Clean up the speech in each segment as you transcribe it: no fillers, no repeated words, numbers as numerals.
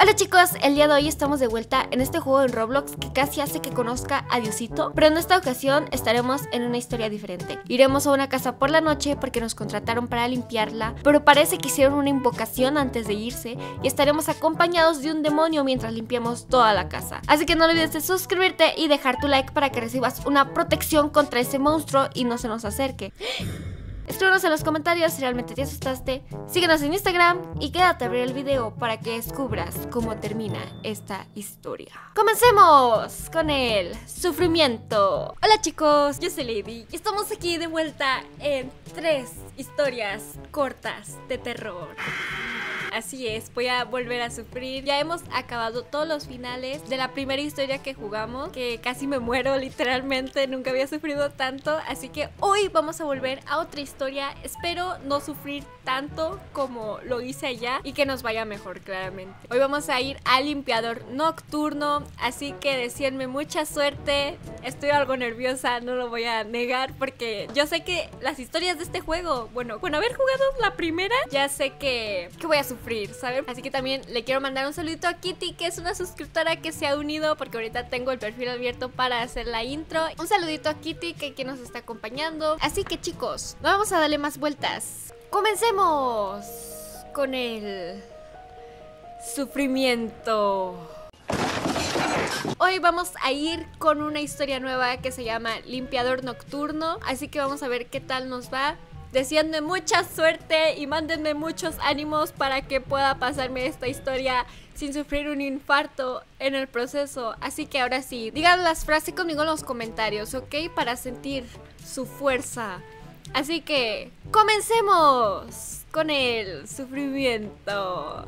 Hola chicos, el día de hoy estamos de vuelta en este juego en Roblox que casi hace que conozca a Diosito, pero en esta ocasión estaremos en una historia diferente. Iremos a una casa por la noche porque nos contrataron para limpiarla, pero parece que hicieron una invocación antes de irse y estaremos acompañados de un demonio mientras limpiamos toda la casa. Así que no olvides de suscribirte y dejar tu like para que recibas una protección contra ese monstruo y no se nos acerque. Escríbenos en los comentarios si realmente te asustaste, síguenos en Instagram y quédate a ver el video para que descubras cómo termina esta historia. ¡Comencemos con el sufrimiento! Hola chicos, yo soy Lady y estamos aquí de vuelta en 3 historias cortas de terror. Así es, voy a volver a sufrir. Ya hemos acabado todos los finales de la primera historia que jugamos, que casi me muero literalmente, nunca había sufrido tanto. Así que hoy vamos a volver a otra historia. Espero no sufrir tanto como lo hice allá y que nos vaya mejor, claramente. Hoy vamos a ir al limpiador nocturno, así que deseenme mucha suerte. Estoy algo nerviosa, no lo voy a negar, porque yo sé que las historias de este juego, bueno, con haber jugado la primera, ya sé que voy a sufrir, ¿saben? Así que también le quiero mandar un saludito a Kitty, que es una suscriptora que se ha unido, porque ahorita tengo el perfil abierto para hacer la intro. Un saludito a Kitty, que nos está acompañando. Así que chicos, no vamos a darle más vueltas. ¡Comencemos con el sufrimiento! Hoy vamos a ir con una historia nueva que se llama Limpiador Nocturno, así que vamos a ver qué tal nos va. Deseándome mucha suerte y mándenme muchos ánimos para que pueda pasarme esta historia sin sufrir un infarto en el proceso. Así que ahora sí, digan las frases conmigo en los comentarios, ¿ok? Para sentir su fuerza. Así que comencemos con el sufrimiento.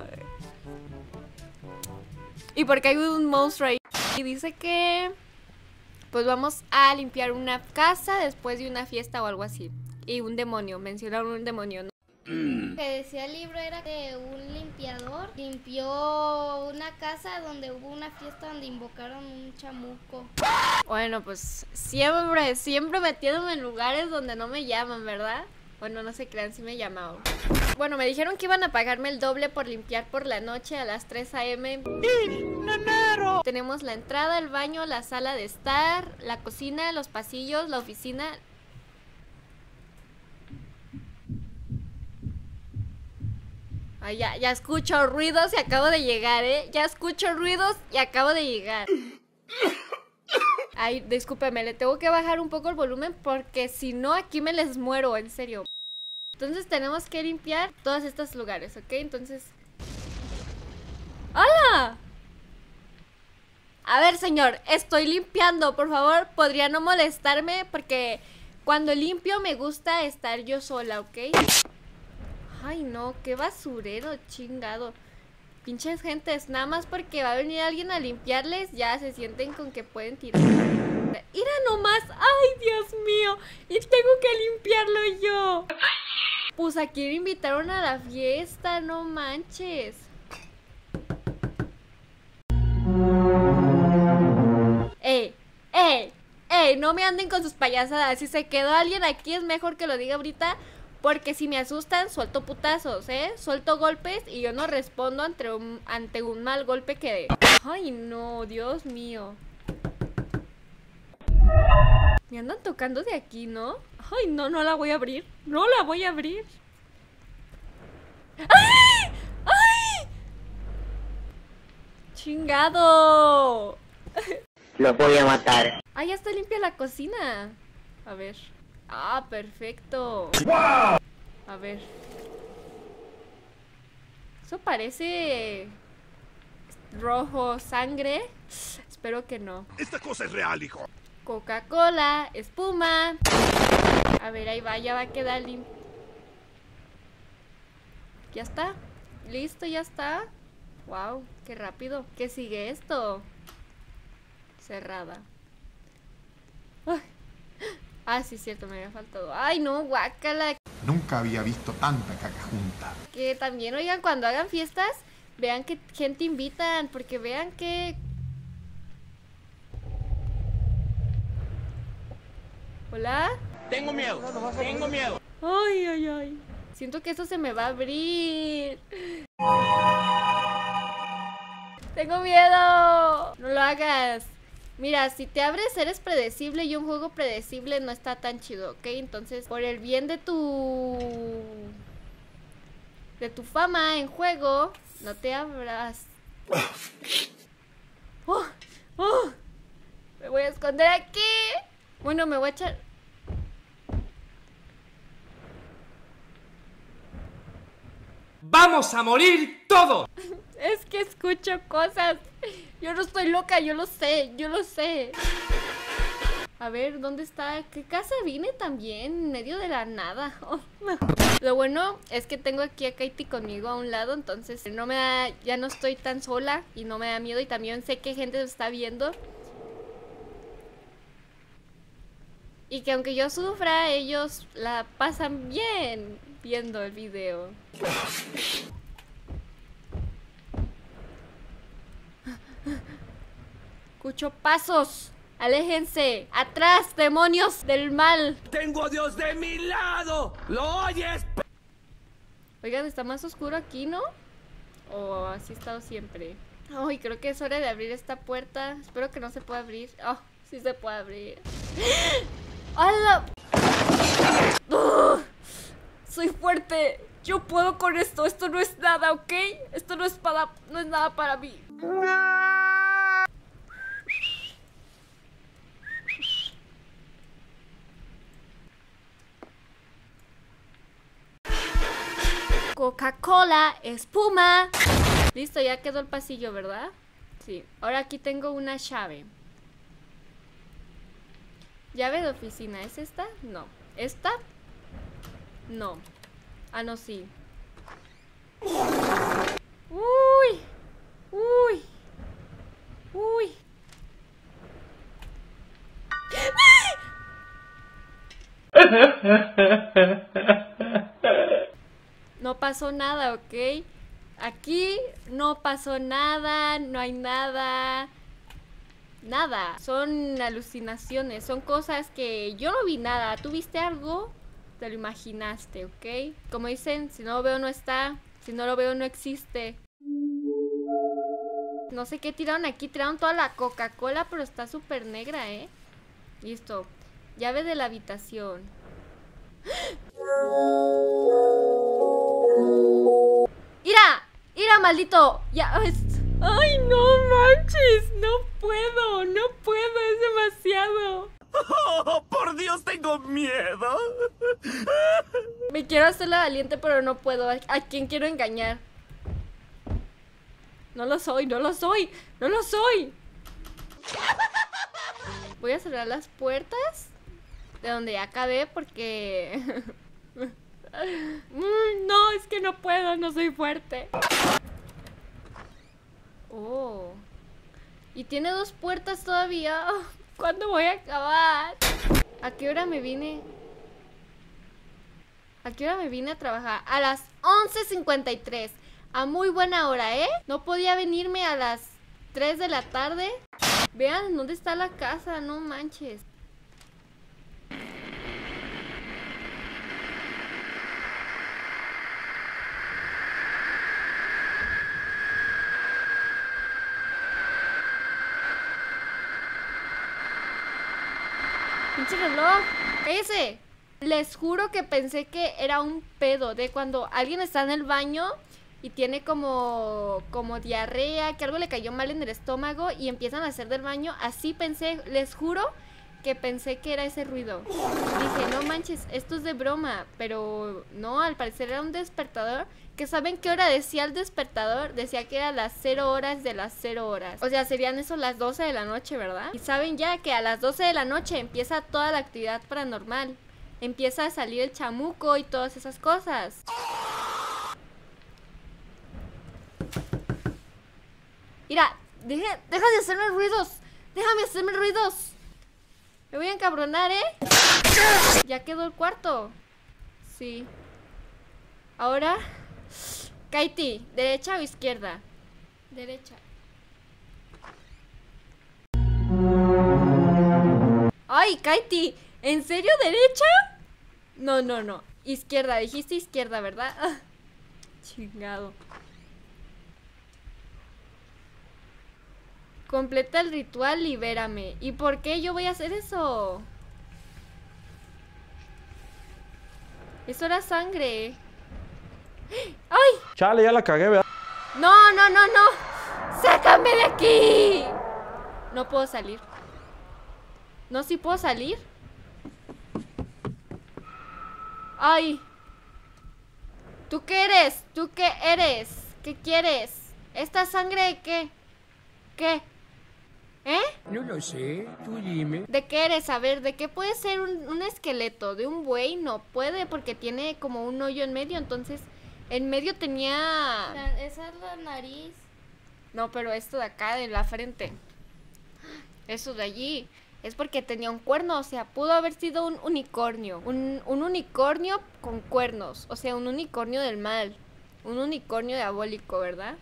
Y porque hay un monstruo ahí y dice que pues vamos a limpiar una casa después de una fiesta o algo así. Y un demonio, mencionaron un demonio, ¿no? Que decía el libro era que un limpiador limpió una casa donde hubo una fiesta donde invocaron un chamuco. Bueno, pues siempre metiéndome en lugares donde no me llaman, ¿verdad? Bueno, no se crean, sí me llamaban. Bueno, me dijeron que iban a pagarme el doble por limpiar por la noche a las 3 a.m. Tenemos la entrada, el baño, la sala de estar, la cocina, los pasillos, la oficina. Ay, ya escucho ruidos y acabo de llegar, ¿eh? Ya escucho ruidos y acabo de llegar. Ay, discúlpeme, le tengo que bajar un poco el volumen porque si no aquí me les muero, en serio. Entonces tenemos que limpiar todos estos lugares, ¿ok? Entonces... ¡Hola! A ver, señor, estoy limpiando, por favor, podría no molestarme porque cuando limpio me gusta estar yo sola, ¿ok? Ay, no, qué basurero, chingado. Pinches gentes, nada más porque va a venir alguien a limpiarles, ya se sienten con que pueden tirar. Mira nomás, ay, Dios mío, y tengo que limpiarlo yo. Pues aquí me invitaron a la fiesta, no manches. No me anden con sus payasadas. Si se quedó alguien aquí es mejor que lo diga ahorita, porque si me asustan suelto putazos, suelto golpes y yo no respondo ante un mal golpe que dé. Ay no, Dios mío. Me andan tocando de aquí, ¿no? Ay no, no la voy a abrir. No la voy a abrir. ¡Ay! ¡Ay! ¡Chingado! Los voy a matar. Ah, ya está limpia la cocina. A ver. Ah, perfecto. A ver. Eso parece rojo sangre. Espero que no. Esta cosa es real, hijo. Coca-Cola, espuma. A ver, ahí va, ya va a quedar limpio. Ya está. Listo, ya está. Wow, qué rápido. ¿Qué sigue esto? Cerrada. Ay. Ah, sí, cierto, me había faltado. Ay, no, guácala. Nunca había visto tanta caca junta. Que también, oigan, cuando hagan fiestas, vean qué gente invitan, porque vean que... ¿Hola? Tengo miedo, tengo miedo. Ay, ay, ay. Siento que esto se me va a abrir. Tengo miedo. No lo hagas. Mira, si te abres eres predecible y un juego predecible no está tan chido, ¿ok? Entonces, por el bien de tu fama en juego, no te abras. Me voy a esconder aquí. Bueno, me voy a echar... ¡Vamos a morir todos! Es que escucho cosas. Yo no estoy loca, yo lo sé, A ver, ¿dónde está? ¿Qué casa vine también? En medio de la nada. Lo bueno es que tengo aquí a Katie conmigo a un lado, entonces no me da, ya no estoy tan sola y no me da miedo y también sé que gente me está viendo. Y que aunque yo sufra, ellos la pasan bien viendo el video. Escucho pasos. Aléjense. Atrás, demonios del mal. ¡Tengo a Dios de mi lado! ¿Lo oyes? Oigan, está más oscuro aquí, ¿no? O así ha estado siempre. Ay, creo que es hora de abrir esta puerta. Espero que no se pueda abrir. Oh, sí se puede abrir. ¡Hala! Soy fuerte. Yo puedo con esto. Esto no es nada, ¿ok? Esto no es nada para mí. Coca-Cola, espuma. Listo, ya quedó el pasillo, ¿verdad? Sí. Ahora aquí tengo una llave. Llave de oficina, ¿es esta? No. ¿Esta? No. Ah, no, sí. Uy. Uy. Uy. No pasó nada, ¿ok? Aquí no pasó nada, no hay nada. Nada. Son alucinaciones, son cosas que yo no vi nada. ¿Tú viste algo? Te lo imaginaste, ¿ok? Como dicen, si no lo veo no está, si no lo veo no existe. No sé qué tiraron aquí, tiraron toda la Coca-Cola, pero está súper negra, ¿eh? Listo. Llave de la habitación. ¡Ira! ¡Ira, maldito! Ya... ¡Ay, no manches! No puedo, es demasiado. ¡Oh, por Dios, tengo miedo! Me quiero hacer la valiente, pero no puedo. ¿A quién quiero engañar? No lo soy, no lo soy, no lo soy. Voy a cerrar las puertas de donde ya acabé porque... no, es que no puedo, no soy fuerte. Oh. Y tiene dos puertas todavía. ¿Cuándo voy a acabar? ¿A qué hora me vine? ¿A qué hora me vine a trabajar? A las 11:53. A muy buena hora, ¿eh? No podía venirme a las 3 de la tarde. Vean dónde está la casa, no manches. Pinche reloj, cállese. Les juro que pensé que era un pedo de cuando alguien está en el baño y tiene como diarrea, que algo le cayó mal en el estómago y empiezan a hacer del baño. Así pensé, les juro que pensé que era ese ruido. Dije, no manches, esto es de broma. Pero no, al parecer era un despertador. ¿Que saben qué hora decía el despertador? Decía que era las 0 horas de las 0 horas. O sea, serían eso las 12 de la noche, ¿verdad? Y saben ya que a las 12 de la noche empieza toda la actividad paranormal. Empieza a salir el chamuco y todas esas cosas. Mira, deja de hacerme ruidos. Déjame hacerme ruidos. Me voy a encabronar, ¿eh? Ya quedó el cuarto. Sí. Ahora... Katie, ¿derecha o izquierda? Derecha. ¡Ay, Katie! ¿En serio derecha? No, no, no. Izquierda, dijiste izquierda, ¿verdad? Chingado. Completa el ritual, libérame. ¿Y por qué yo voy a hacer eso? Eso era sangre. ¡Ay! Chale, ya la cagué, ¿verdad? ¡No, no, no, no! ¡Sácame de aquí! No puedo salir. ¿No, sí puedo salir? ¡Ay! ¿Tú qué eres? ¿Tú qué eres? ¿Qué quieres? ¿Esta sangre de qué? ¿Qué? ¿Eh? No lo sé, tú dime. ¿De qué eres? A ver, ¿de qué puede ser un esqueleto? ¿De un buey? No puede porque tiene como un hoyo en medio, entonces en medio tenía... Esa es la nariz. No, pero esto de acá, de la frente. Eso de allí. Es porque tenía un cuerno, o sea, pudo haber sido un unicornio. Un unicornio con cuernos, o sea, un unicornio del mal. Un unicornio diabólico, ¿verdad?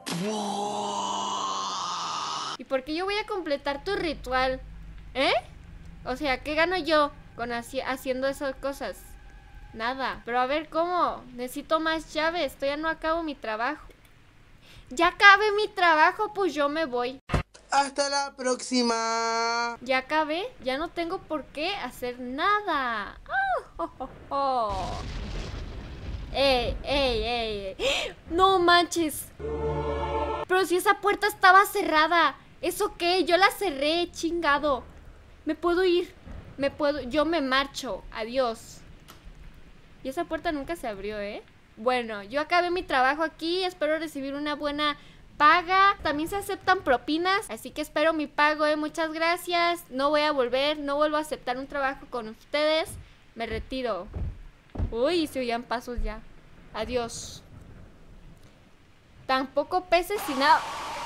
¿Y por qué yo voy a completar tu ritual? ¿Eh? O sea, ¿qué gano yo con haciendo esas cosas? Nada. Pero a ver, ¿cómo? Necesito más llaves. Todavía no acabo mi trabajo. Ya acabé mi trabajo, pues yo me voy. Hasta la próxima. Ya acabé. Ya no tengo por qué hacer nada. Oh, oh, oh, oh. ¡Ey, ey, ey! ¡No manches! Pero si esa puerta estaba cerrada. ¿Eso qué? Yo la cerré, chingado. Me puedo ir. Yo me marcho. Adiós. Y esa puerta nunca se abrió, ¿eh? Bueno, yo acabé mi trabajo aquí. Espero recibir una buena paga. También se aceptan propinas. Así que espero mi pago, ¿eh? Muchas gracias. No voy a volver. No vuelvo a aceptar un trabajo con ustedes. Me retiro. Uy, se oían pasos ya. Adiós. Tampoco peces y nada.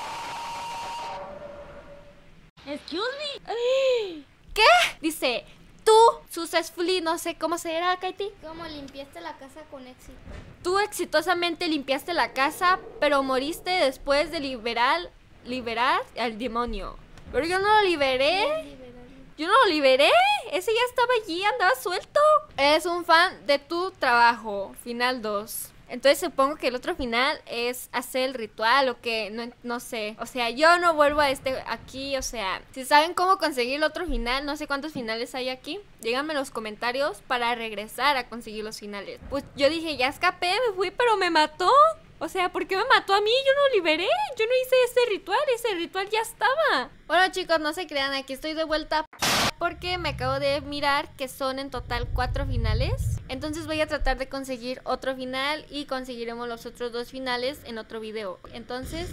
Excuse me. ¿Qué? Dice, tú, successfully, no sé cómo se era, Katie. ¿Cómo limpiaste la casa con éxito? Tú exitosamente limpiaste la casa, pero moriste después de liberar al demonio. Pero yo no lo liberé. Yo no lo liberé. Ese ya estaba allí, andaba suelto. Eres un fan de tu trabajo. Final 2. Entonces supongo que el otro final es hacer el ritual o que no sé. O sea, yo no vuelvo a aquí. O sea, si saben cómo conseguir el otro final, no sé cuántos finales hay aquí, díganme en los comentarios para regresar a conseguir los finales. Pues yo dije, ya escapé, me fui, pero me mató. O sea, ¿por qué me mató a mí? Yo no lo liberé. Yo no hice ese ritual ya estaba. Bueno, chicos, no se crean, aquí estoy de vuelta porque me acabo de mirar que son en total 4 finales. Entonces voy a tratar de conseguir otro final y conseguiremos los otros 2 finales en otro video. Entonces...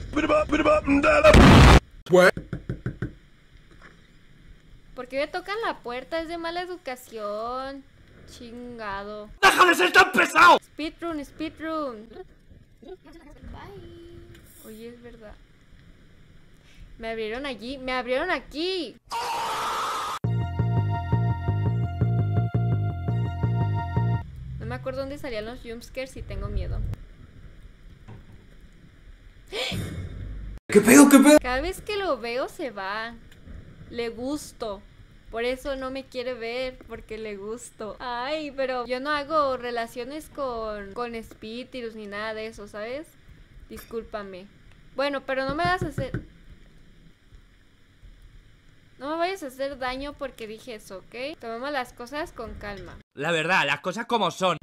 ¿por qué me tocan la puerta? Es de mala educación. Chingado. ¡Deja de ser tan pesado! Speedrun, speedrun. Bye. Oye, es verdad. Me abrieron allí. ¡Me abrieron aquí! No me acuerdo dónde salían los jumpscares y tengo miedo. ¿Qué pedo, qué pedo? Cada vez que lo veo se va. Le gusto. Por eso no me quiere ver, porque le gusto. Ay, pero yo no hago relaciones con espíritus ni nada de eso, ¿sabes? Discúlpame. Bueno, pero no me vas a hacer... no me vayas a hacer daño porque dije eso, ¿ok? Tomemos las cosas con calma. La verdad, las cosas como son.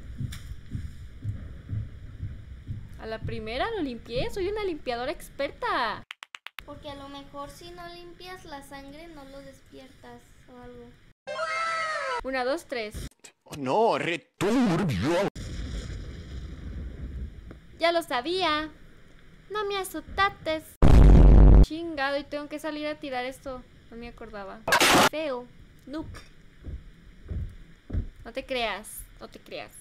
A la primera lo limpié, soy una limpiadora experta. Porque a lo mejor si no limpias la sangre no lo despiertas o algo. 1, 2, 3. No, returbio. Ya lo sabía. No me asustates. Chingado, y tengo que salir a tirar esto. No me acordaba. Feo. Noob. No te creas. No te creas.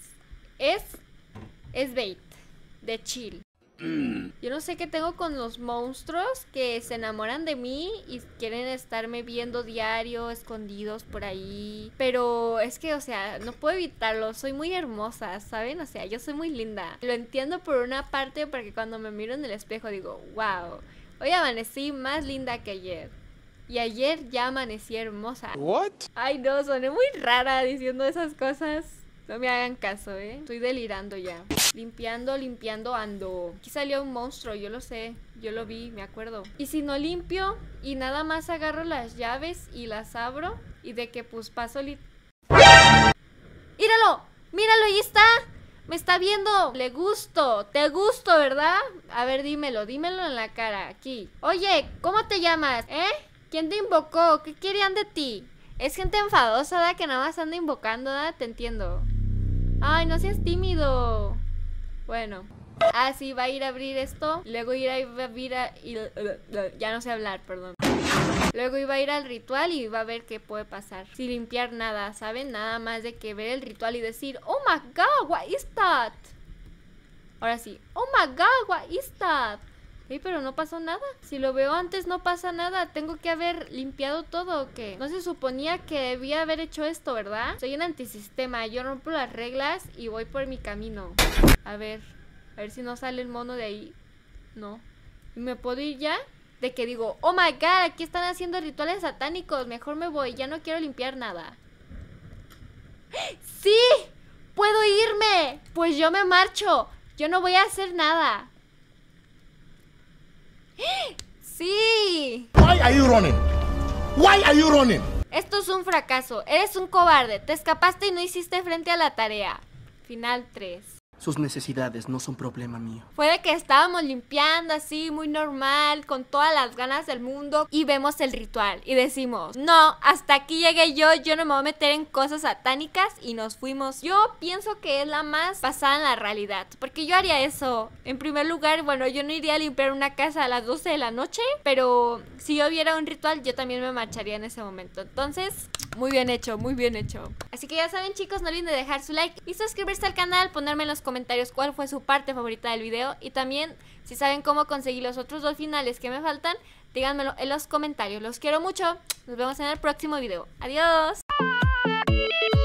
Es bait. De chill. Yo no sé qué tengo con los monstruos que se enamoran de mí y quieren estarme viendo diario, escondidos por ahí. Pero es que, o sea, no puedo evitarlo. Soy muy hermosa, ¿saben? O sea, yo soy muy linda. Lo entiendo por una parte porque cuando me miro en el espejo digo, wow, hoy amanecí más linda que ayer. Y ayer ya amanecí hermosa. What? Ay, no, soné muy rara diciendo esas cosas. No me hagan caso, estoy delirando ya. Limpiando, limpiando ando. Aquí salió un monstruo, yo lo sé. Yo lo vi, me acuerdo. Y si no limpio y nada más agarro las llaves y las abro, y de que pues paso ¡Míralo! ¡Míralo! ¡Ahí está! Me está viendo. Le gusto. Te gusto, ¿verdad? A ver, dímelo en la cara. Aquí. Oye, ¿cómo te llamas? ¿Quién te invocó? ¿Qué querían de ti? Es gente enfadosa, ¿da? Que nada más anda invocando, ¿da? Te entiendo. Ay, no seas tímido. Bueno. Ah, sí, va a ir a abrir esto. Luego ir a ya no sé hablar, perdón. Luego iba a ir al ritual y iba a ver qué puede pasar. Sin limpiar nada, ¿saben? Nada más de que ver el ritual y decir, oh my god, what is that? Ahora sí, oh my god, what is that? Pero no pasó nada. Si lo veo antes no pasa nada. ¿Tengo que haber limpiado todo o qué? No se suponía que debía haber hecho esto, ¿verdad? Soy un antisistema. Yo rompo las reglas y voy por mi camino. A ver si no sale el mono de ahí. No. ¿Y me puedo ir ya? De que digo, oh my god, aquí están haciendo rituales satánicos. Mejor me voy, ya no quiero limpiar nada. ¡Sí! ¡Puedo irme! Pues yo me marcho. Yo no voy a hacer nada. ¡Sí! Why are you running? Why are you running? Esto es un fracaso. Eres un cobarde. Te escapaste y no hiciste frente a la tarea. Final 3. Sus necesidades no son problema mío. Fue de que estábamos limpiando así, muy normal, con todas las ganas del mundo, y vemos el ritual y decimos, no, hasta aquí llegué yo no me voy a meter en cosas satánicas, y nos fuimos. Yo pienso que es la más basada en la realidad, porque yo haría eso. En primer lugar, bueno, yo no iría a limpiar una casa a las 12 de la noche, pero si yo viera un ritual, yo también me marcharía en ese momento. Entonces, muy bien hecho, muy bien hecho. Así que ya saben, chicos, no olviden de dejar su like y suscribirse al canal, ponerme en los comentarios cuál fue su parte favorita del video, y también si saben cómo conseguir los otros 2 finales que me faltan, díganmelo en los comentarios. Los quiero mucho, nos vemos en el próximo video. Adiós.